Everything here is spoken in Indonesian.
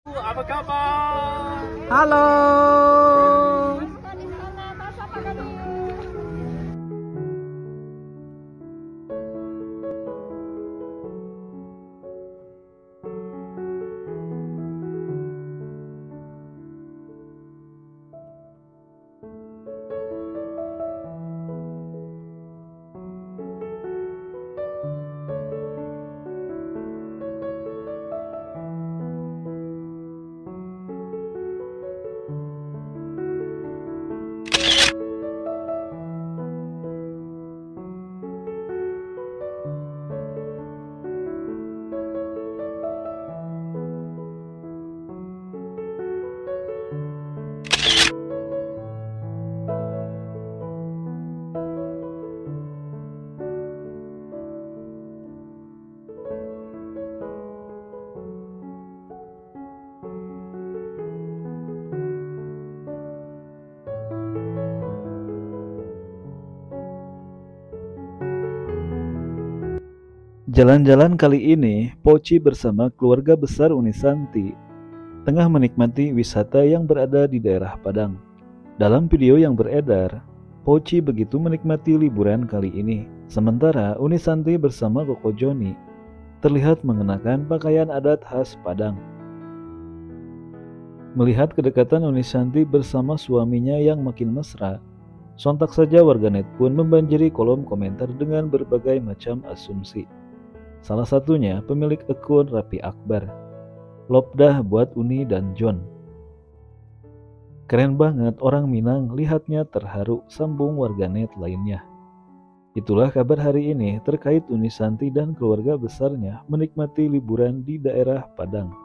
Apa kabar? Halo. Jalan-jalan kali ini, Poci bersama keluarga besar Unisanti tengah menikmati wisata yang berada di daerah Padang. Dalam video yang beredar, Poci begitu menikmati liburan kali ini, sementara Unisanti bersama Koko Joni terlihat mengenakan pakaian adat khas Padang. Melihat kedekatan Unisanti bersama suaminya yang makin mesra, sontak saja warganet pun membanjiri kolom komentar dengan berbagai macam asumsi. Salah satunya pemilik akun Raffi Akbar. Lobdah buat Uni dan John. Keren banget orang Minang, lihatnya terharu, sambung warganet lainnya. Itulah kabar hari ini terkait Unisanti dan keluarga besarnya menikmati liburan di daerah Padang.